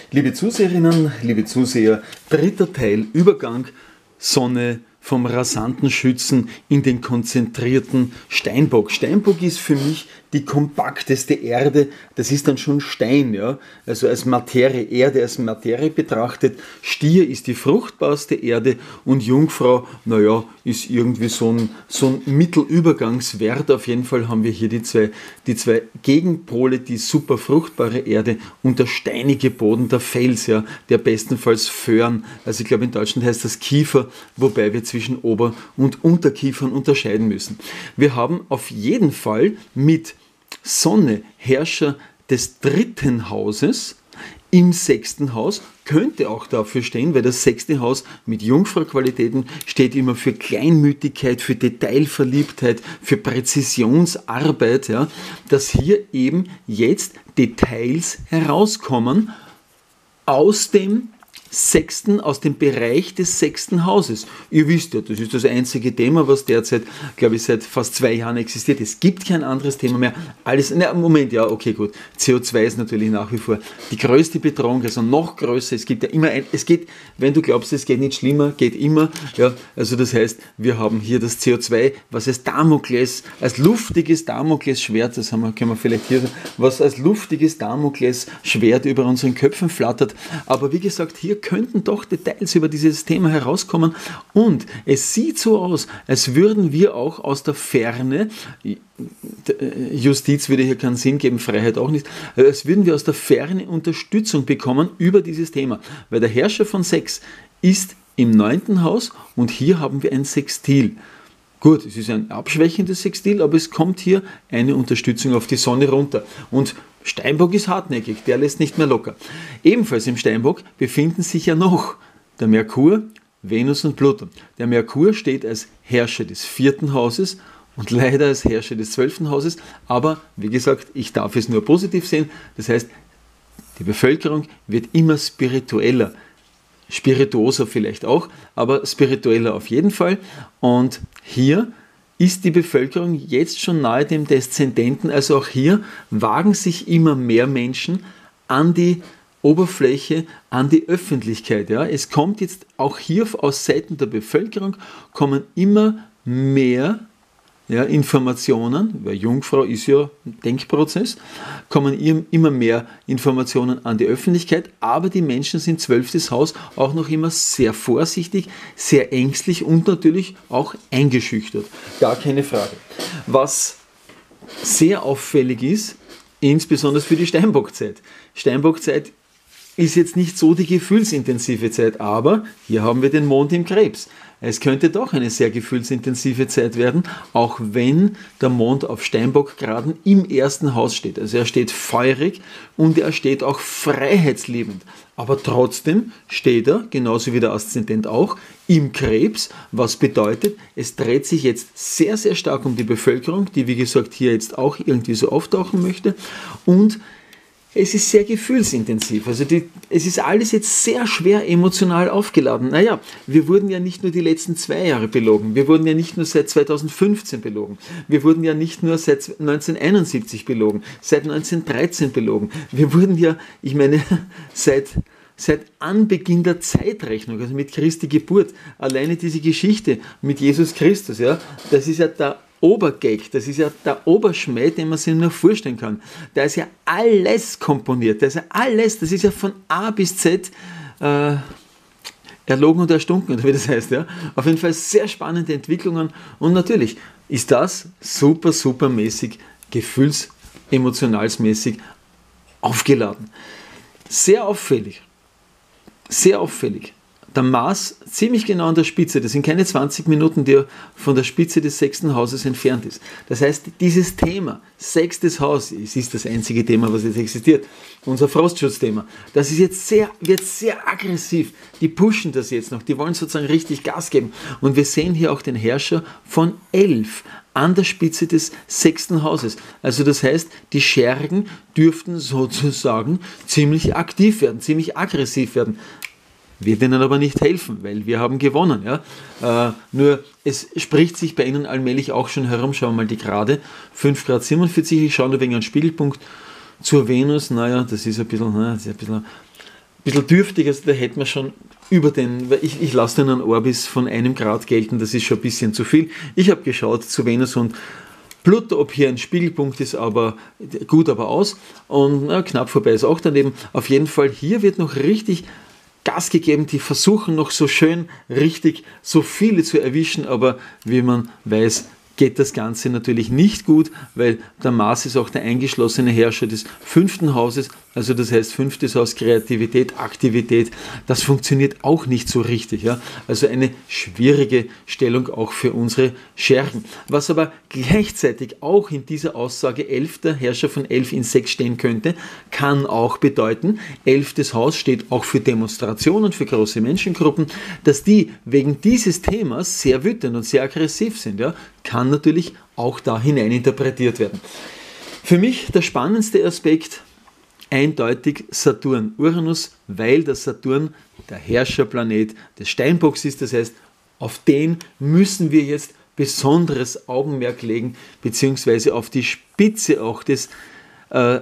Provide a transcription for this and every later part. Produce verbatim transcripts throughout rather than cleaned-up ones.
Liebe Zuseherinnen, liebe Zuseher, dritter Teil Übergang Sonne vom rasanten Schützen in den konzentrierten Steinbock. Steinbock ist für mich die kompakteste Erde, das ist dann schon Stein, ja? Also als Materie, Erde als Materie betrachtet. Stier ist die fruchtbarste Erde und Jungfrau, naja, ist irgendwie so ein, so ein Mittelübergangswert. Auf jeden Fall haben wir hier die zwei, die zwei Gegenpole, die super fruchtbare Erde und der steinige Boden, der Fels, ja, der bestenfalls Föhren, also ich glaube in Deutschland heißt das Kiefer, wobei wir zwischen Ober- und Unterkiefern unterscheiden müssen. Wir haben auf jeden Fall mit Sonne, Herrscher des dritten Hauses, im sechsten Haus, könnte auch dafür stehen, weil das sechste Haus mit Jungfrau-Qualitäten steht immer für Kleinmütigkeit, für Detailverliebtheit, für Präzisionsarbeit, ja, dass hier eben jetzt Details herauskommen aus dem sechsten, aus dem Bereich des sechsten Hauses. Ihr wisst ja, das ist das einzige Thema, was derzeit, glaube ich, seit fast zwei Jahren existiert. Es gibt kein anderes Thema mehr. Alles, na, Moment, ja, okay, gut. C O zwei ist natürlich nach wie vor die größte Bedrohung, also noch größer. Es gibt ja immer ein, es geht, wenn du glaubst, es geht nicht schlimmer, geht immer. Ja, also das heißt, wir haben hier das C O zwei, was als Damokles, als luftiges Damoklesschwert, das haben wir, können wir vielleicht hier, was als luftiges Damoklesschwert über unseren Köpfen flattert. Aber wie gesagt, hier könnten doch Details über dieses Thema herauskommen und es sieht so aus, als würden wir auch aus der Ferne, Justiz würde hier keinen Sinn geben, Freiheit auch nicht, als würden wir aus der Ferne Unterstützung bekommen über dieses Thema, weil der Herrscher von sechs ist im neunten Haus und hier haben wir ein Sextil. Gut, es ist ein abschwächendes Sextil, aber es kommt hier eine Unterstützung auf die Sonne runter. Und Steinbock ist hartnäckig, der lässt nicht mehr locker. Ebenfalls im Steinbock befinden sich ja noch der Merkur, Venus und Pluto. Der Merkur steht als Herrscher des vierten Hauses und leider als Herrscher des zwölften Hauses, aber wie gesagt, ich darf es nur positiv sehen. Das heißt, die Bevölkerung wird immer spiritueller. Spirituoser vielleicht auch, aber spiritueller auf jeden Fall. Und hier ist die Bevölkerung jetzt schon nahe dem Deszendenten, also auch hier wagen sich immer mehr Menschen an die Oberfläche, an die Öffentlichkeit. Ja. Es kommt jetzt auch hier aus Seiten der Bevölkerung, kommen immer mehr ja, Informationen, weil Jungfrau ist ja ein Denkprozess, kommen immer mehr Informationen an die Öffentlichkeit, aber die Menschen sind zwölftes Haus auch noch immer sehr vorsichtig, sehr ängstlich und natürlich auch eingeschüchtert. Gar keine Frage. Was sehr auffällig ist, insbesondere für die Steinbockzeit. Steinbockzeit ist jetzt nicht so die gefühlsintensive Zeit, aber hier haben wir den Mond im Krebs. Es könnte doch eine sehr gefühlsintensive Zeit werden, auch wenn der Mond auf Steinbockgraden im ersten Haus steht. Also er steht feurig und er steht auch freiheitsliebend. Aber trotzdem steht er, genauso wie der Aszendent auch, im Krebs, was bedeutet, es dreht sich jetzt sehr, sehr stark um die Bevölkerung, die wie gesagt hier jetzt auch irgendwie so auftauchen möchte, und es ist sehr gefühlsintensiv, also die, es ist alles jetzt sehr schwer emotional aufgeladen. Naja, wir wurden ja nicht nur die letzten zwei Jahre belogen, wir wurden ja nicht nur seit zweitausendfünfzehn belogen, wir wurden ja nicht nur seit neunzehnhunderteinundsiebzig belogen, seit neunzehnhundertdreizehn belogen, wir wurden ja, ich meine, seit, seit Anbeginn der Zeitrechnung, also mit Christi Geburt, alleine diese Geschichte mit Jesus Christus, ja, das ist ja der Obergag, das ist ja der Oberschmäh, den man sich nur vorstellen kann. Da ist ja alles komponiert, da ist ja alles, das ist ja von A bis Z äh, erlogen und erstunken, oder wie das heißt. Ja? Auf jeden Fall sehr spannende Entwicklungen und natürlich ist das super, super mäßig, gefühlsemotionalsmäßig aufgeladen. Sehr auffällig, sehr auffällig. Der Mars ziemlich genau an der Spitze, das sind keine zwanzig Minuten, die er von der Spitze des sechsten Hauses entfernt ist. Das heißt, dieses Thema, sechstes Haus, es ist das einzige Thema, was jetzt existiert, unser Frostschutzthema, das ist jetzt sehr, wird sehr aggressiv. Die pushen das jetzt noch, die wollen sozusagen richtig Gas geben. Und wir sehen hier auch den Herrscher von elf an der Spitze des sechsten Hauses. Also das heißt, die Schergen dürften sozusagen ziemlich aktiv werden, ziemlich aggressiv werden. Wird ihnen aber nicht helfen, weil wir haben gewonnen. Ja? Äh, nur es spricht sich bei ihnen allmählich auch schon herum. Schauen wir mal die Grade. fünf Grad siebenundvierzig. Ich schaue nur wegen einem Spiegelpunkt zur Venus. Naja, das ist ein bisschen, naja, das ist ein bisschen bisschen dürftig, also da hätten wir schon über den, weil ich, ich lasse den einen Orbis von einem Grad gelten, das ist schon ein bisschen zu viel. Ich habe geschaut zu Venus und Pluto, ob hier ein Spiegelpunkt ist, aber gut, aber aus. Und na, knapp vorbei ist auch daneben. Auf jeden Fall, hier wird noch richtig Gas gegeben. Die versuchen noch so schön richtig so viele zu erwischen, aber wie man weiß, geht das Ganze natürlich nicht gut, weil der Mars ist auch der eingeschlossene Herrscher des fünften Hauses, also das heißt fünftes Haus Kreativität, Aktivität, das funktioniert auch nicht so richtig. Ja? Also eine schwierige Stellung auch für unsere Schergen. Was aber gleichzeitig auch in dieser Aussage elfter Herrscher von elf in sechs stehen könnte, kann auch bedeuten, elftes Haus steht auch für Demonstrationen, für große Menschengruppen, dass die wegen dieses Themas sehr wütend und sehr aggressiv sind. Ja? Kann natürlich auch da hinein interpretiert werden. Für mich der spannendste Aspekt eindeutig Saturn, Uranus, weil der Saturn der Herrscherplanet des Steinbocks ist. Das heißt, auf den müssen wir jetzt besonderes Augenmerk legen, beziehungsweise auf die Spitze auch des äh,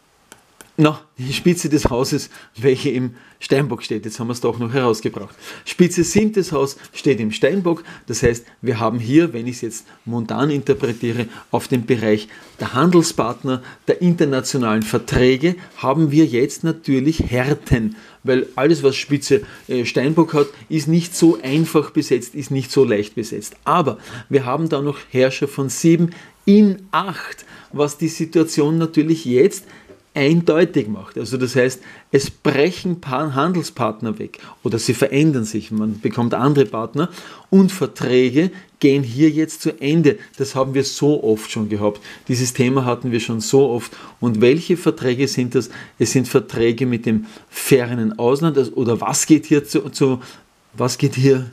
Na, die Spitze des Hauses, welche im Steinbock steht. Jetzt haben wir es doch noch herausgebracht. Spitze siebtes Haus steht im Steinbock. Das heißt, wir haben hier, wenn ich es jetzt montan interpretiere, auf dem Bereich der Handelspartner, der internationalen Verträge, haben wir jetzt natürlich Härten. Weil alles, was Spitze äh, Steinbock hat, ist nicht so einfach besetzt, ist nicht so leicht besetzt. Aber wir haben da noch Herrscher von sieben in acht, was die Situation natürlich jetzt eindeutig macht. Also das heißt, es brechen paar Handelspartner weg oder sie verändern sich, man bekommt andere Partner und Verträge gehen hier jetzt zu Ende. Das haben wir so oft schon gehabt. Dieses Thema hatten wir schon so oft. Und welche Verträge sind das? Es sind Verträge mit dem fernen Ausland, also, oder was geht hier zu, zu was geht hier,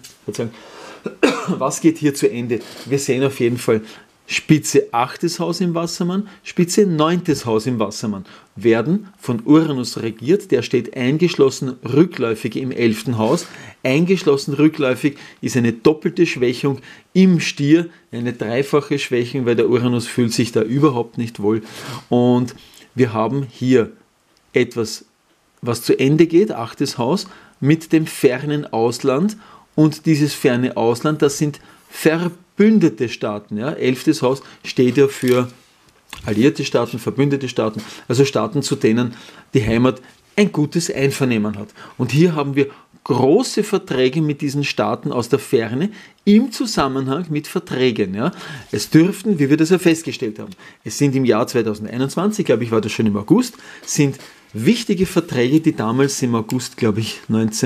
was geht hier zu Ende? Wir sehen auf jeden Fall Spitze achtes Haus im Wassermann, Spitze neuntes Haus im Wassermann werden von Uranus regiert. Der steht eingeschlossen rückläufig im elften Haus. Eingeschlossen rückläufig ist eine doppelte Schwächung im Stier, eine dreifache Schwächung, weil der Uranus fühlt sich da überhaupt nicht wohl. Und wir haben hier etwas, was zu Ende geht, achtes Haus, mit dem fernen Ausland. Und dieses ferne Ausland, das sind verbündete Staaten. Ja? Elftes Haus steht ja für alliierte Staaten, verbündete Staaten, also Staaten, zu denen die Heimat ein gutes Einvernehmen hat. Und hier haben wir große Verträge mit diesen Staaten aus der Ferne im Zusammenhang mit Verträgen. Ja? Es dürften, wie wir das ja festgestellt haben, es sind im Jahr zweitausendeinundzwanzig, glaube ich, war das schon im August, sind wichtige Verträge, die damals im August, glaube ich,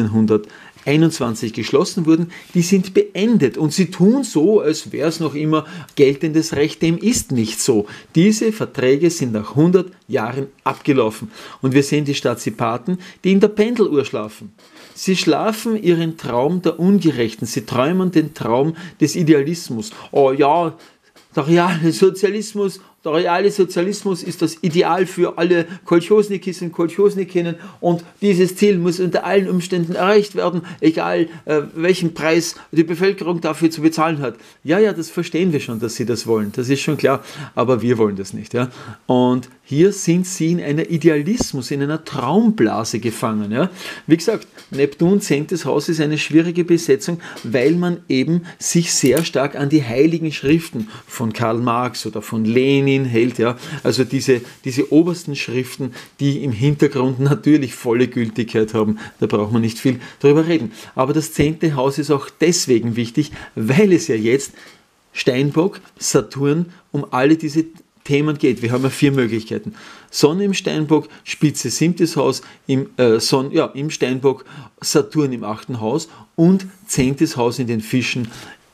neunzehnhunderteinundzwanzig geschlossen wurden, die sind beendet und sie tun so, als wäre es noch immer geltendes Recht. Dem ist nicht so. Diese Verträge sind nach hundert Jahren abgelaufen und wir sehen die Staatsipathen, die in der Pendeluhr schlafen. Sie schlafen ihren Traum der Ungerechten, sie träumen den Traum des Idealismus. Oh ja, der reale Sozialismus, der reale Sozialismus ist das Ideal für alle Kolchosnikis und Kolchosnikinnen und dieses Ziel muss unter allen Umständen erreicht werden, egal äh, welchen Preis die Bevölkerung dafür zu bezahlen hat. Ja, ja, das verstehen wir schon, dass sie das wollen, das ist schon klar, aber wir wollen das nicht. Ja? Und hier sind sie in einer Idealismus, in einer Traumblase gefangen. Ja? Wie gesagt, Neptun, zehntes Haus, ist eine schwierige Besetzung, weil man eben sich sehr stark an die heiligen Schriften von Karl Marx oder von Lenin hält, ja, also diese, diese obersten Schriften, die im Hintergrund natürlich volle Gültigkeit haben, da braucht man nicht viel drüber reden. Aber das zehnte Haus ist auch deswegen wichtig, weil es ja jetzt Steinbock, Saturn, um alle diese Themen geht. Wir haben ja vier Möglichkeiten. Sonne im Steinbock, Spitze siebtes Haus, im, äh, Son, ja, im Steinbock, Saturn im achten Haus und zehntes Haus in den Fischen,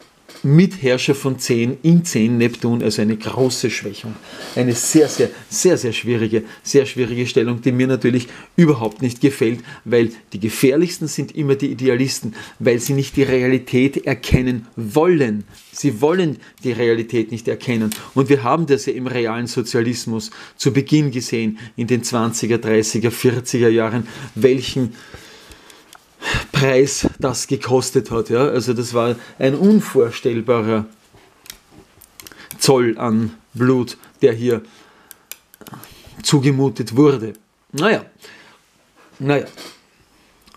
mit Herrscher von zehn in zehn Neptun, also eine große Schwächung. Eine sehr, sehr, sehr, sehr schwierige, sehr schwierige Stellung, die mir natürlich überhaupt nicht gefällt, weil die gefährlichsten sind immer die Idealisten, weil sie nicht die Realität erkennen wollen. Sie wollen die Realität nicht erkennen. Und wir haben das ja im realen Sozialismus zu Beginn gesehen, in den zwanziger, dreißiger, vierziger Jahren, welchen Preis das gekostet hat. Ja? Also das war ein unvorstellbarer Zoll an Blut, der hier zugemutet wurde. Naja, naja.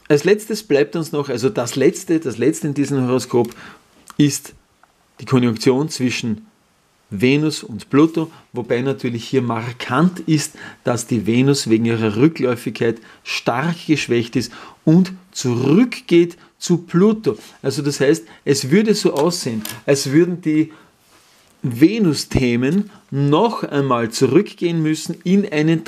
als letztes bleibt uns noch, also das letzte, das letzte in diesem Horoskop ist die Konjunktion zwischen Venus und Pluto, wobei natürlich hier markant ist, dass die Venus wegen ihrer Rückläufigkeit stark geschwächt ist und zurückgeht zu Pluto. Also das heißt, es würde so aussehen, als würden die Venus-Themen noch einmal zurückgehen müssen in einen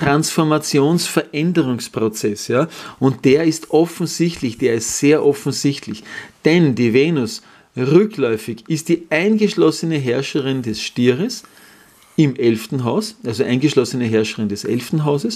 Transformationsveränderungsprozess. Ja? Und der ist offensichtlich, der ist sehr offensichtlich, denn die Venus rückläufig ist die eingeschlossene Herrscherin des Stieres im elften Haus, also eingeschlossene Herrscherin des elften Hauses,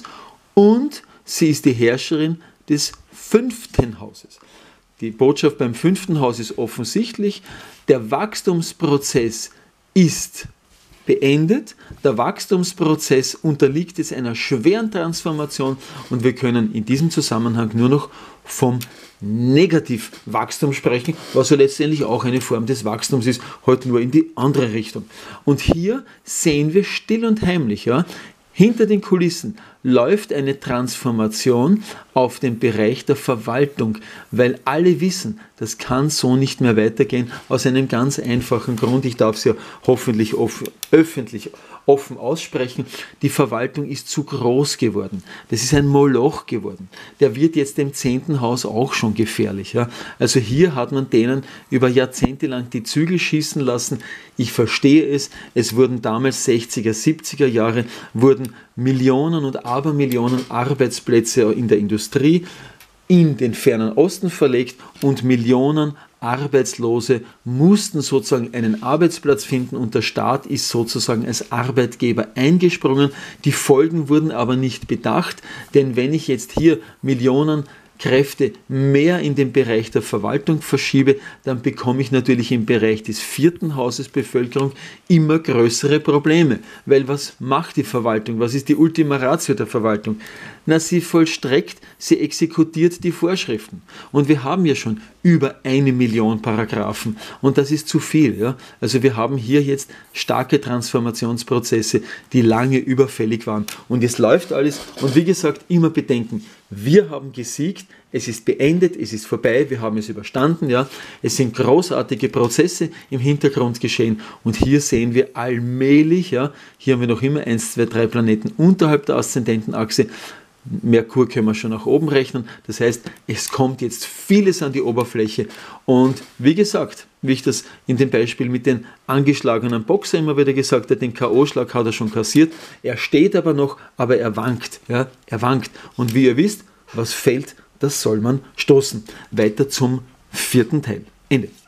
und sie ist die Herrscherin des fünften Hauses. Die Botschaft beim fünften Haus ist offensichtlich, der Wachstumsprozess ist beendet, der Wachstumsprozess unterliegt jetzt einer schweren Transformation und wir können in diesem Zusammenhang nur noch vom Negativwachstum sprechen, was ja letztendlich auch eine Form des Wachstums ist, heute nur in die andere Richtung. Und hier sehen wir still und heimlich, ja, hinter den Kulissen läuft eine Transformation auf den Bereich der Verwaltung, weil alle wissen, das kann so nicht mehr weitergehen, aus einem ganz einfachen Grund, ich darf es ja hoffentlich offen, öffentlich offen aussprechen, die Verwaltung ist zu groß geworden. Das ist ein Moloch geworden. Der wird jetzt dem zehnten Haus auch schon gefährlich. Ja? Also hier hat man denen über Jahrzehnte lang die Zügel schießen lassen. Ich verstehe es, es wurden damals sechziger, siebziger Jahre, wurden Millionen und Abermillionen Arbeitsplätze in der Industrie in den fernen Osten verlegt und Millionen Arbeitslose mussten sozusagen einen Arbeitsplatz finden und der Staat ist sozusagen als Arbeitgeber eingesprungen. Die Folgen wurden aber nicht bedacht, denn wenn ich jetzt hier Millionen Kräfte mehr in den Bereich der Verwaltung verschiebe, dann bekomme ich natürlich im Bereich des vierten Hauses Bevölkerung immer größere Probleme. Weil was macht die Verwaltung? Was ist die Ultima Ratio der Verwaltung? Na, sie vollstreckt, sie exekutiert die Vorschriften. Und wir haben ja schon über eine Million Paragraphen und das ist zu viel. Ja? Also wir haben hier jetzt starke Transformationsprozesse, die lange überfällig waren. Und es läuft alles und wie gesagt, immer bedenken, wir haben gesiegt, es ist beendet, es ist vorbei, wir haben es überstanden. Ja? Es sind großartige Prozesse im Hintergrund geschehen und hier sehen wir allmählich, ja, hier haben wir noch immer eins, zwei, drei Planeten unterhalb der Aszendentenachse. Merkur können wir schon nach oben rechnen. Das heißt, es kommt jetzt vieles an die Oberfläche. Und wie gesagt, wie ich das in dem Beispiel mit den angeschlagenen Boxer immer wieder gesagt habe, den K O-Schlag hat er schon kassiert. Er steht aber noch, aber er wankt. Ja, er wankt. Und wie ihr wisst, was fällt, das soll man stoßen. Weiter zum vierten Teil. Ende.